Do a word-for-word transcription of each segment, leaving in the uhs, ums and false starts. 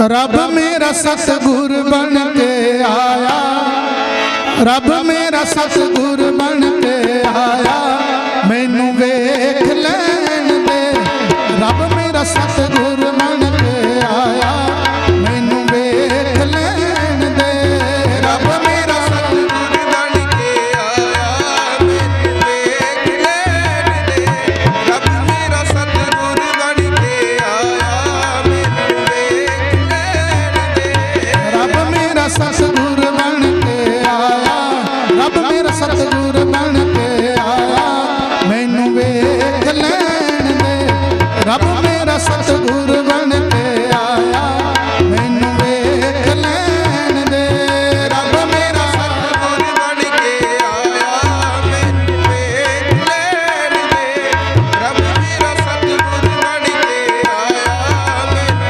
रब मेरा सतगुर बन के आया, रब मेरा सतगुर बन के आया, मैनू वेख लैन दे। रब मेरा सतगुर बन के आया, मैनू वेख लैन दे। रब मेरा सतगुर बन के आया, मैनू वेख लैन दे। रब मेरा सतगुर बन के आया, मैनू वेख लैन दे। रब मेरा सतगुर बन के आया, रब मेरा सतगुर बन के आया, मैनू वेख लैन दे। रब मेरा सतगुर बन के आया, मैनू वेख लैन दे। रब मेरा सतगुर बन के आया, मैनू वेख लैन दे। रब मेरा सतगुर बन के आया,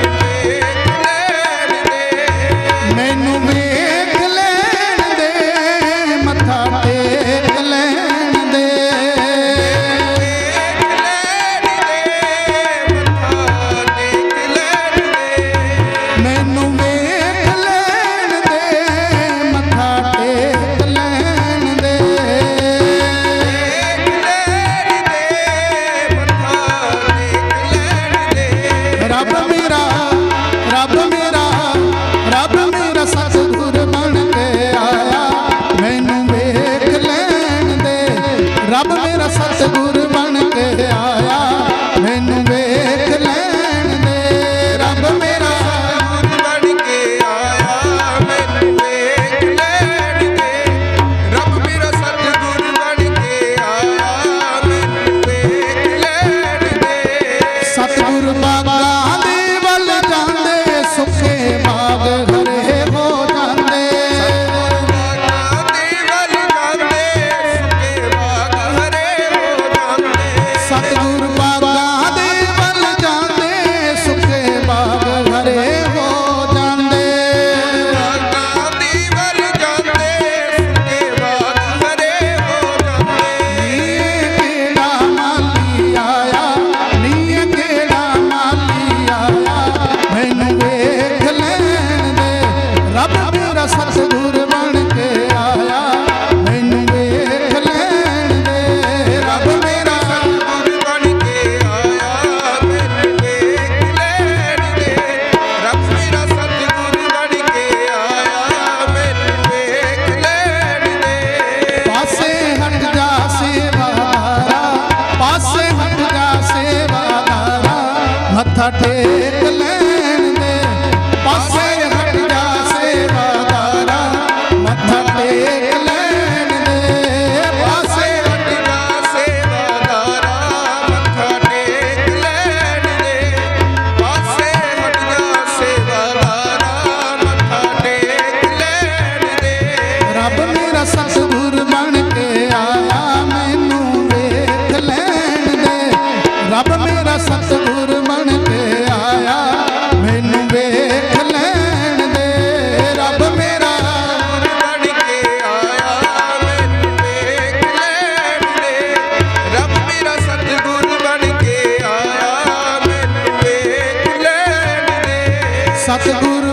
मैनू वेख लैन दे। मैनू वेख लैन दे, मत्था टेक लैन दे। मैनू वेख लैन दे, मत्था टेक लैन दे। रब मेरा, रब मेरा, रब मेरा सतगुर बन के आया, मैनू वेख लैन दे। रब मेरा सतगुर बन के आया, मैनू वेख लैन दे। रब मेरा सतगुर बन के आया, मैनू वेख लैन दे। रब मेरा सतगुर बन के आया, मैनू वेख लैन दे। सतगुर बागां दे वल जांदे, सुखे बाग हरे हो जांदे। सतगुर बागां दे वल जांदे, सुखे बाग हरे हो जांदे। सतगुर बागां दे वल जांदे, सुखे बाग हरे हो जांदे। बागां दे वल जांदे, सुखे बाग हरे हो जांदे। नी केड़ा माली आया, नी केड़ा माली आया, मैनू वेख लैन दे। रब मेरा सतगुर बन के आया, मैनू वेख लैन दे। रब मेरा सतगुर बन के आया, मैनू वेख लैन दे। रब मेरा सतगुर बन के आया, मैनू वेख लैन दे। पासे हट जा सेवादारा, पासे हट जा सेवादारा, मत्था टेक लैन दे। पासे हट जा सेवादारा, मत्था टेक लैन दे। पासे हट जा सेवादारा, मत्था टेक लैन दे। पासे हट जा सेवादारा, मत्था टेक लैन दे। रब मेरा सतगुर बन के आया, मैनू वेख लैन दे। रब मेरा सतगुर बन के आया, मैनू वेख लैन दे। रब मेरा बन के आया, मैनू वेख लैन दे। रब मेरा सतगुर बन के आया, मैनू वेख लैन दे। सतगुर